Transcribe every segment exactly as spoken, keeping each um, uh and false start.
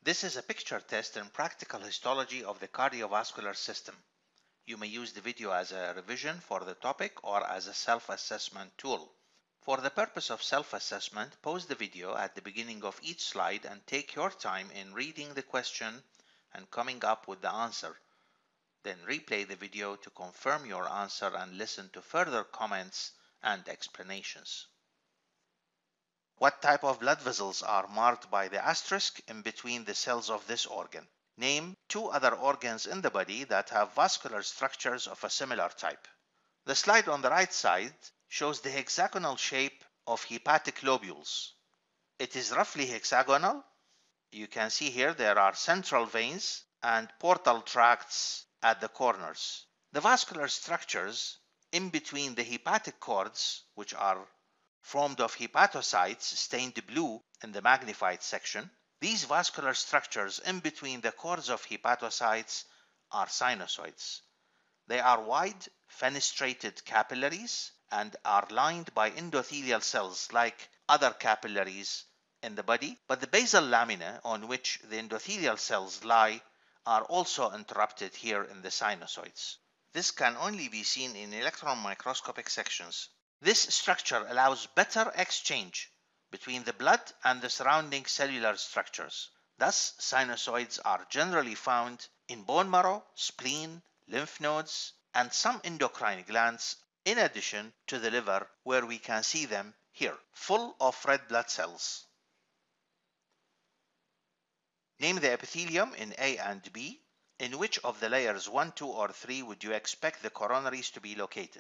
This is a picture test in practical histology of the cardiovascular system. You may use the video as a revision for the topic or as a self-assessment tool. For the purpose of self-assessment, pause the video at the beginning of each slide and take your time in reading the question and coming up with the answer. Then replay the video to confirm your answer and listen to further comments and explanations. What type of blood vessels are marked by the asterisk in between the cells of this organ? Name two other organs in the body that have vascular structures of a similar type. The slide on the right side shows the hexagonal shape of hepatic lobules. It is roughly hexagonal. You can see here there are central veins and portal tracts at the corners. The vascular structures in between the hepatic cords, which are formed of hepatocytes stained blue in the magnified section. These vascular structures in between the cords of hepatocytes are sinusoids. They are wide fenestrated capillaries and are lined by endothelial cells like other capillaries in the body, but the basal lamina on which the endothelial cells lie are also interrupted here in the sinusoids. This can only be seen in electron microscopic sections. This structure allows better exchange between the blood and the surrounding cellular structures. Thus, sinusoids are generally found in bone marrow, spleen, lymph nodes, and some endocrine glands, in addition to the liver, where we can see them here, full of red blood cells. Name the epithelium in A and B. In which of the layers one, two, or three would you expect the coronaries to be located?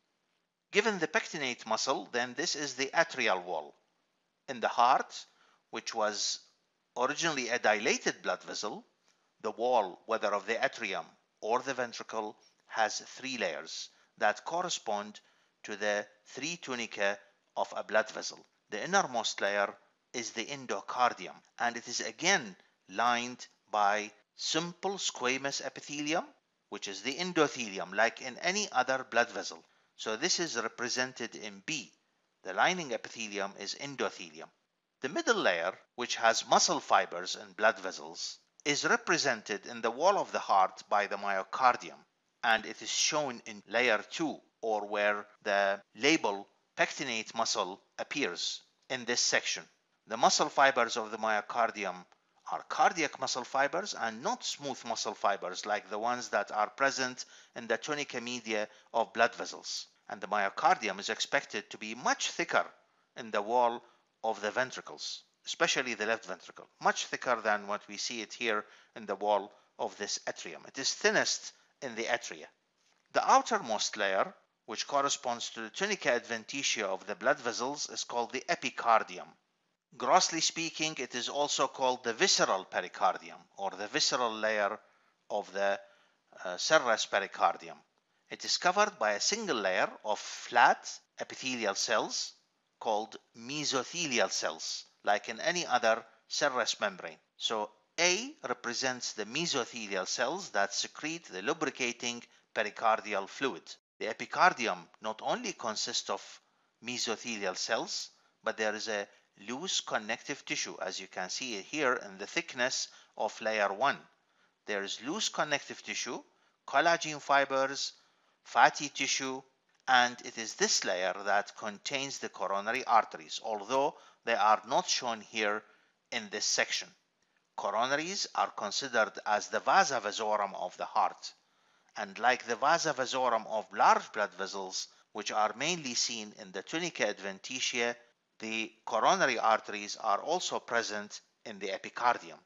Given the pectinate muscle, then this is the atrial wall. In the heart, which was originally a dilated blood vessel, the wall, whether of the atrium or the ventricle, has three layers that correspond to the three tunica of a blood vessel. The innermost layer is the endocardium, and it is again lined by simple squamous epithelium, which is the endothelium, like in any other blood vessel. So this is represented in B. The lining epithelium is endothelium. The middle layer, which has muscle fibers and blood vessels, is represented in the wall of the heart by the myocardium, and it is shown in layer two, or where the label pectinate muscle appears in this section. The muscle fibers of the myocardium are cardiac muscle fibers and not smooth muscle fibers like the ones that are present in the tunica media of blood vessels. And the myocardium is expected to be much thicker in the wall of the ventricles, especially the left ventricle, much thicker than what we see it here in the wall of this atrium. It is thinnest in the atria. The outermost layer, which corresponds to the tunica adventitia of the blood vessels, is called the epicardium. Grossly speaking, it is also called the visceral pericardium, or the visceral layer of the uh, serous pericardium. It is covered by a single layer of flat epithelial cells called mesothelial cells, like in any other serous membrane. So A represents the mesothelial cells that secrete the lubricating pericardial fluid. The epicardium not only consists of mesothelial cells, but there is a loose connective tissue, as you can see here in the thickness of layer one. There is loose connective tissue, collagen fibers, fatty tissue, and it is this layer that contains the coronary arteries, although they are not shown here in this section. Coronaries are considered as the vasa vasorum of the heart, and like the vasa vasorum of large blood vessels, which are mainly seen in the tunica adventitia, the coronary arteries are also present in the epicardium.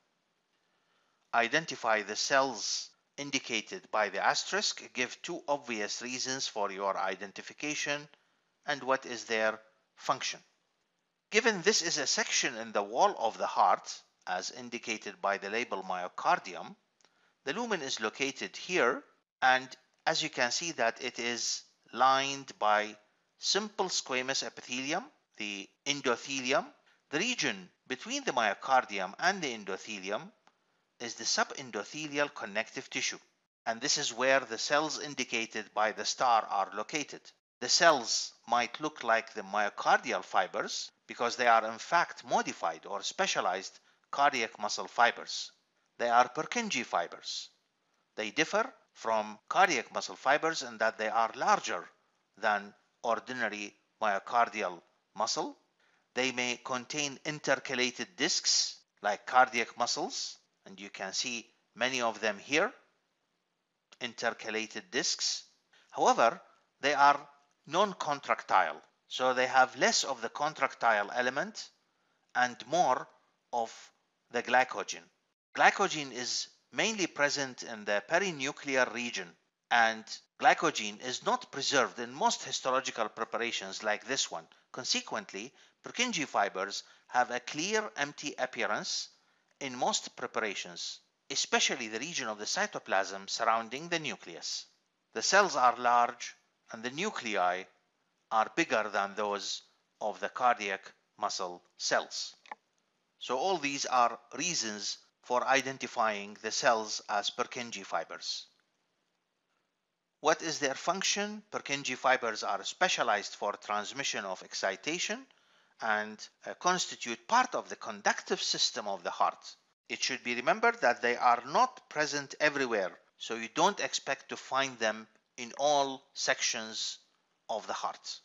Identify the cells indicated by the asterisk. Give two obvious reasons for your identification and what is their function. Given this is a section in the wall of the heart, as indicated by the label myocardium, the lumen is located here, and as you can see that it is lined by simple squamous epithelium, the endothelium. The region between the myocardium and the endothelium is the subendothelial connective tissue, and this is where the cells indicated by the star are located. The cells might look like the myocardial fibers because they are in fact modified or specialized cardiac muscle fibers. They are Purkinje fibers. They differ from cardiac muscle fibers in that they are larger than ordinary myocardial muscle. They may contain intercalated discs like cardiac muscles, and you can see many of them here, intercalated discs. However, they are non-contractile, so they have less of the contractile element and more of the glycogen. Glycogen is mainly present in the perinuclear region, and glycogen is not preserved in most histological preparations like this one. Consequently, Purkinje fibers have a clear empty appearance in most preparations, especially the region of the cytoplasm surrounding the nucleus. The cells are large and the nuclei are bigger than those of the cardiac muscle cells. So all these are reasons for identifying the cells as Purkinje fibers. What is their function? Purkinje fibers are specialized for transmission of excitation and uh, constitute part of the conductive system of the heart. It should be remembered that they are not present everywhere, so you don't expect to find them in all sections of the heart.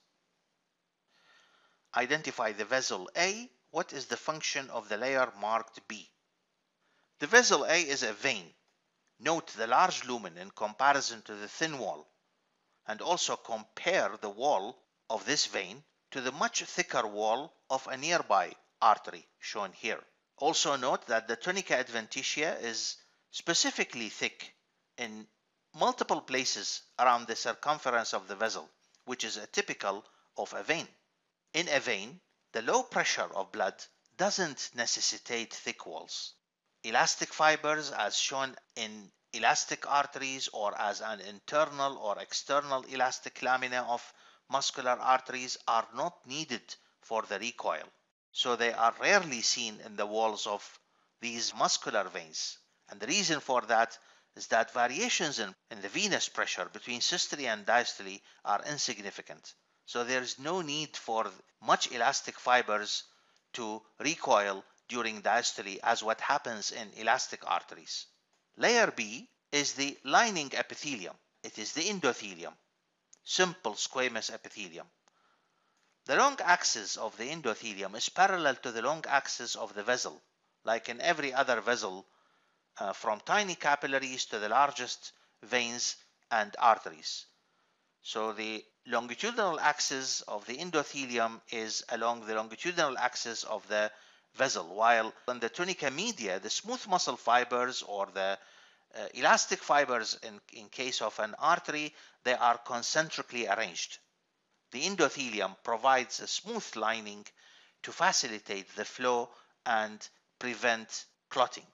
Identify the vessel A. What is the function of the layer marked B? The vessel A is a vein. Note the large lumen in comparison to the thin wall, and also compare the wall of this vein to the much thicker wall of a nearby artery shown here. Also note that the tunica adventitia is specifically thick in multiple places around the circumference of the vessel, which is atypical of a vein. In a vein, the low pressure of blood doesn't necessitate thick walls. Elastic fibers, as shown in elastic arteries or as an internal or external elastic lamina of muscular arteries, are not needed for the recoil. So they are rarely seen in the walls of these muscular veins. And the reason for that is that variations in, in the venous pressure between systole and diastole are insignificant. So there is no need for much elastic fibers to recoil during diastole as what happens in elastic arteries. Layer B is the lining epithelium. It is the endothelium, simple squamous epithelium. The long axis of the endothelium is parallel to the long axis of the vessel, like in every other vessel, uh, from tiny capillaries to the largest veins and arteries. So the longitudinal axis of the endothelium is along the longitudinal axis of the vessel, while on the tunica media, the smooth muscle fibers or the uh, elastic fibers in, in case of an artery, they are concentrically arranged. The endothelium provides a smooth lining to facilitate the flow and prevent clotting.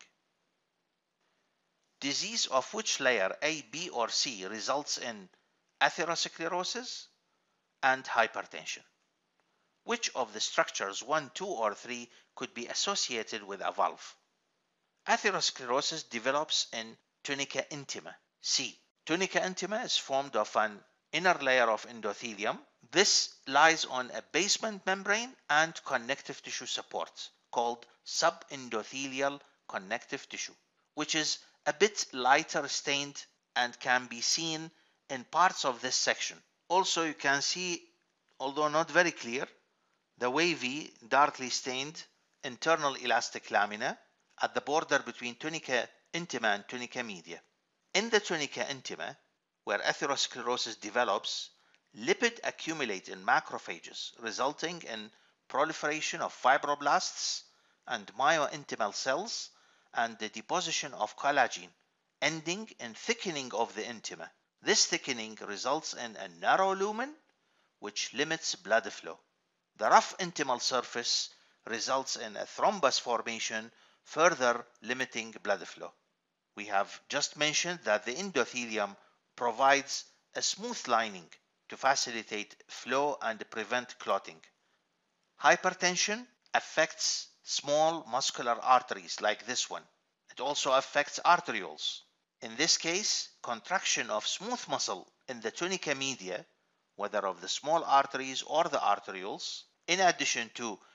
Disease of which layer, A, B, or C, results in atherosclerosis and hypertension? Which of the structures one, two, or three could be associated with a valve? Atherosclerosis develops in tunica intima, C. Tunica intima is formed of an inner layer of endothelium. This lies on a basement membrane and connective tissue support called subendothelial connective tissue, which is a bit lighter stained and can be seen in parts of this section. Also, you can see, although not very clear, the wavy, darkly stained internal elastic lamina at the border between tunica intima and tunica media. In the tunica intima, where atherosclerosis develops, lipid accumulate in macrophages, resulting in proliferation of fibroblasts and myointimal cells and the deposition of collagen, ending in thickening of the intima. This thickening results in a narrow lumen, which limits blood flow. The rough intimal surface results in a thrombus formation, further limiting blood flow. We have just mentioned that the endothelium provides a smooth lining to facilitate flow and prevent clotting. Hypertension affects small muscular arteries like this one. It also affects arterioles. In this case, contraction of smooth muscle in the tunica media, whether of the small arteries or the arterioles, in addition to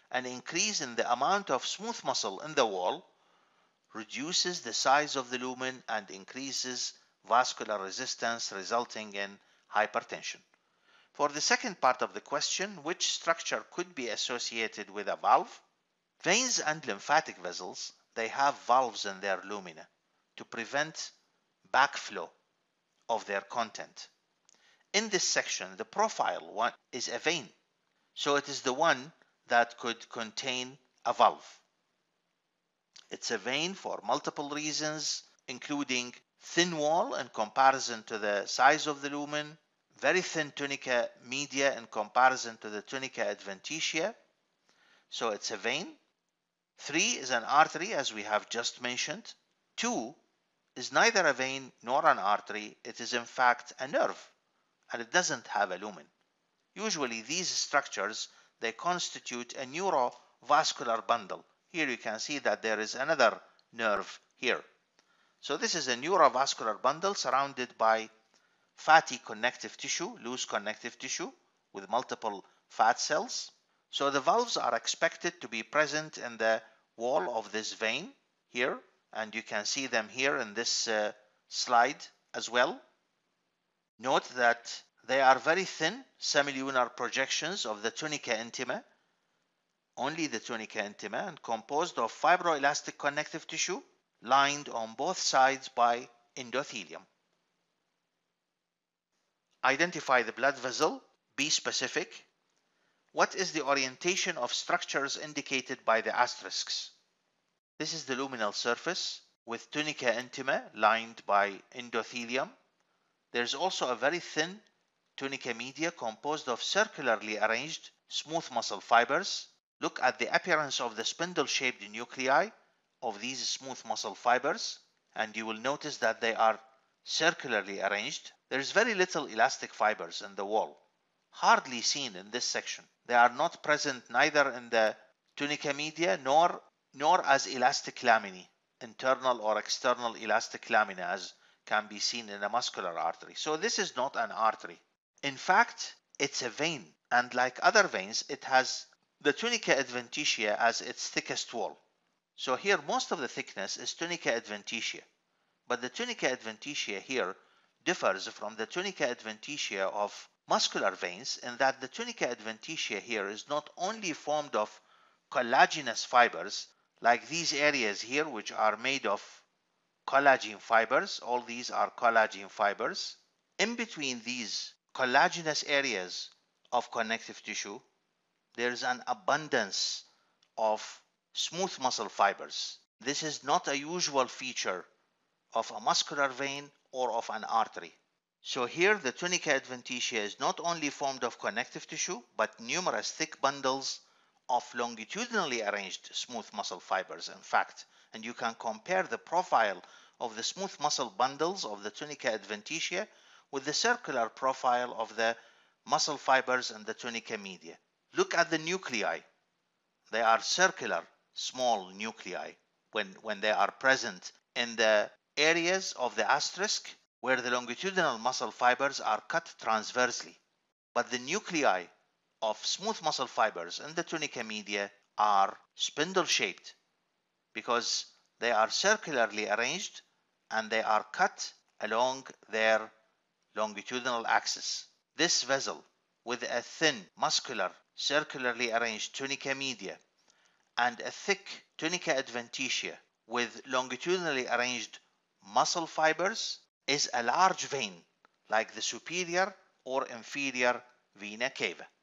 An increase in the amount of smooth muscle in the wall reduces the size of the lumen and increases vascular resistance, resulting in hypertension. For the second part of the question, which structure could be associated with a valve? Veins and lymphatic vessels, they have valves in their lumina to prevent backflow of their content. In this section, the profile one is a vein, so it is the one that could contain a valve. It's a vein for multiple reasons, including thin wall in comparison to the size of the lumen, very thin tunica media in comparison to the tunica adventitia, so it's a vein. Three is an artery, as we have just mentioned. Two is neither a vein nor an artery. It is in fact a nerve, and it doesn't have a lumen. Usually these structures, they constitute a neurovascular bundle. Here you can see that there is another nerve here. So this is a neurovascular bundle surrounded by fatty connective tissue, loose connective tissue with multiple fat cells. So the valves are expected to be present in the wall of this vein here, and you can see them here in this uh, slide as well. Note that they are very thin semilunar projections of the tunica intima, only the tunica intima, and composed of fibroelastic connective tissue lined on both sides by endothelium. Identify the blood vessel. Be specific. What is the orientation of structures indicated by the asterisks? This is the luminal surface with tunica intima lined by endothelium. There's also a very thin tunica media composed of circularly arranged smooth muscle fibers. Look at the appearance of the spindle-shaped nuclei of these smooth muscle fibers, and you will notice that they are circularly arranged. There is very little elastic fibers in the wall, hardly seen in this section. They are not present neither in the tunica media nor, nor as elastic laminae, internal or external elastic lamina, as can be seen in a muscular artery. So this is not an artery. In fact, it's a vein, and like other veins, it has the tunica adventitia as its thickest wall. So here most of the thickness is tunica adventitia, but the tunica adventitia here differs from the tunica adventitia of muscular veins in that the tunica adventitia here is not only formed of collagenous fibers like these areas here, which are made of collagen fibers. All these are collagen fibers. In between these collagenous areas of connective tissue, there is an abundance of smooth muscle fibers. This is not a usual feature of a muscular vein or of an artery. So here the tunica adventitia is not only formed of connective tissue, but numerous thick bundles of longitudinally arranged smooth muscle fibers, in fact. And you can compare the profile of the smooth muscle bundles of the tunica adventitia with the circular profile of the muscle fibers in the tunica media. Look at the nuclei. They are circular, small nuclei when, when they are present in the areas of the asterisk where the longitudinal muscle fibers are cut transversely. But the nuclei of smooth muscle fibers in the tunica media are spindle-shaped because they are circularly arranged and they are cut along their longitudinal axis. This vessel with a thin, muscular, circularly arranged tunica media and a thick tunica adventitia with longitudinally arranged muscle fibers is a large vein like the superior or inferior vena cava.